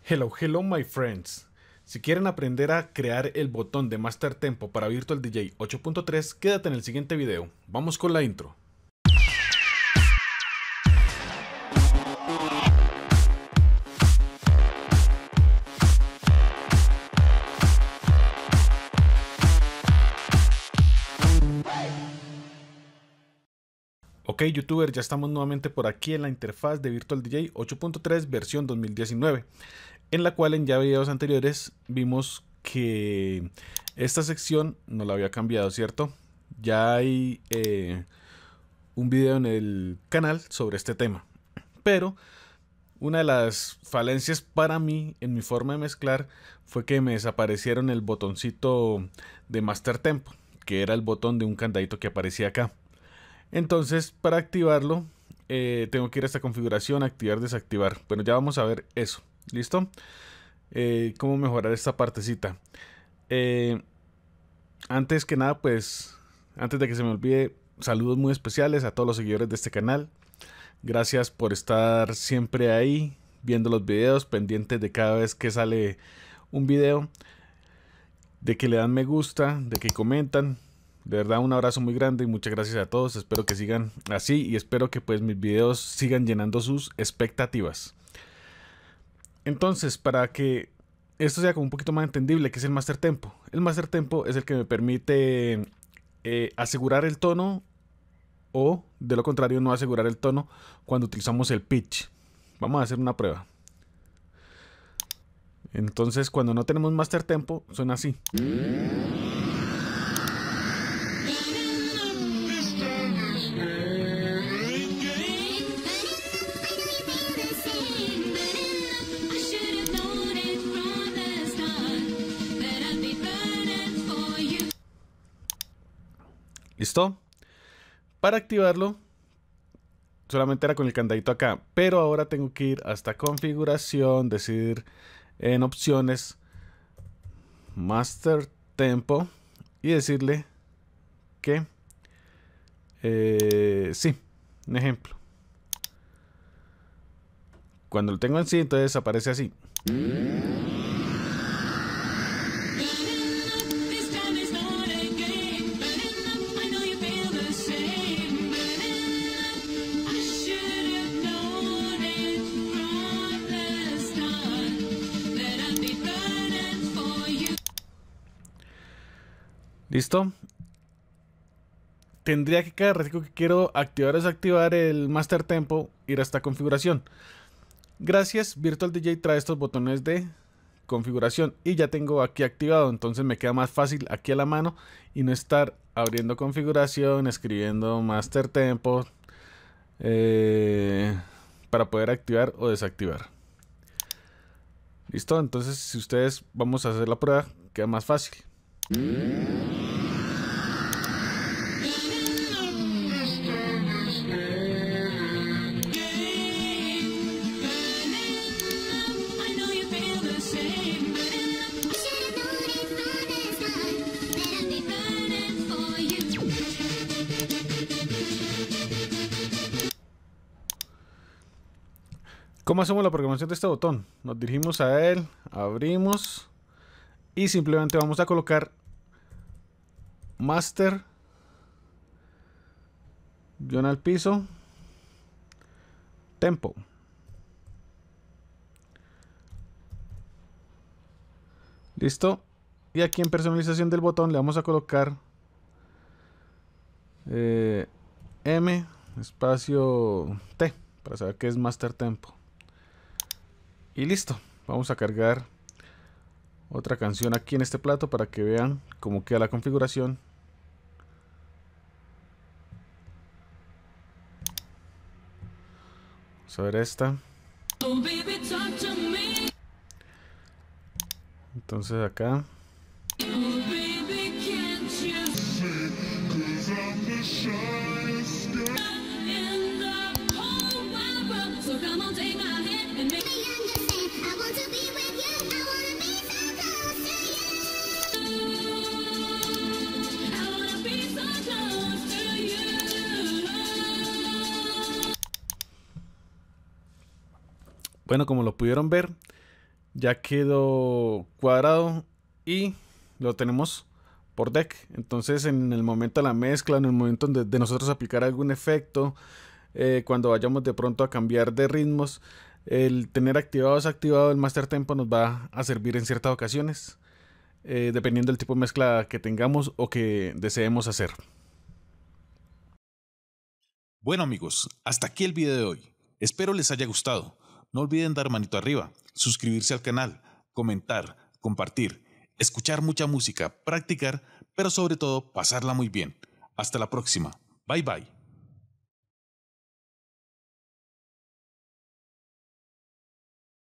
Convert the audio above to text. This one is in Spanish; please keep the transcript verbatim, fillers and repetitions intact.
Hello, hello my friends. Si quieren aprender a crear el botón de Master Tempo para Virtual D J ocho punto tres, quédate en el siguiente video. Vamos con la intro. Ok, youtuber, ya estamos nuevamente por aquí en la interfaz de Virtual D J ocho punto tres versión dos mil diecinueve, en la cual en ya videos anteriores vimos que esta sección no la había cambiado, ¿cierto? Ya hay eh, un video en el canal sobre este tema, pero una de las falencias para mí en mi forma de mezclar fue que me desaparecieron el botoncito de Master Tempo, que era el botón de un candadito que aparecía acá. Entonces, para activarlo, eh, tengo que ir a esta configuración, activar, desactivar. Bueno, ya vamos a ver eso. ¿Listo? Eh, ¿Cómo mejorar esta partecita? Eh, antes que nada, pues, antes de que se me olvide, saludos muy especiales a todos los seguidores de este canal. Gracias por estar siempre ahí, viendo los videos, pendientes de cada vez que sale un video, de que le dan me gusta, de que comentan. De verdad, un abrazo muy grande y muchas gracias a todos. Espero que sigan así y espero que pues mis videos sigan llenando sus expectativas. Entonces, para que esto sea como un poquito más entendible, ¿qué es el Master Tempo? El Master Tempo es el que me permite eh, asegurar el tono o, de lo contrario, no asegurar el tono cuando utilizamos el pitch. Vamos a hacer una prueba. Entonces, cuando no tenemos Master Tempo, suena así. ¿Listo? Para activarlo solamente era con el candadito acá, pero ahora tengo que ir hasta configuración, decidir en opciones Master Tempo y decirle que eh, sí, un ejemplo. Cuando lo tengo en sí, entonces aparece así. ¿Listo? Tendría que cada ratito que quiero activar o desactivar el Master Tempo, ir a esta configuración. Gracias, Virtual D J trae estos botones de configuración y ya tengo aquí activado, entonces me queda más fácil aquí a la mano y no estar abriendo configuración, escribiendo Master Tempo eh, para poder activar o desactivar. ¿Listo? Entonces, si ustedes vamos a hacer la prueba, queda más fácil. ¿Cómo hacemos la programación de este botón? Nos dirigimos a él, abrimos y simplemente vamos a colocar Master, guión al piso, Tempo. Listo. Y aquí en personalización del botón le vamos a colocar eh, M espacio T para saber qué es Master Tempo. Y listo. Vamos a cargar otra canción aquí en este plato para que vean cómo queda la configuración. Vamos a ver esta. Entonces acá. Bueno, como lo pudieron ver, ya quedó cuadrado y lo tenemos por deck. Entonces en el momento de la mezcla, en el momento de, de nosotros aplicar algún efecto, eh, cuando vayamos de pronto a cambiar de ritmos, el tener activado o desactivado el master tempo nos va a servir en ciertas ocasiones, eh, dependiendo del tipo de mezcla que tengamos o que deseemos hacer. Bueno amigos, hasta aquí el video de hoy. Espero les haya gustado. No olviden dar manito arriba, suscribirse al canal, comentar, compartir, escuchar mucha música, practicar, pero sobre todo pasarla muy bien. Hasta la próxima. Bye bye.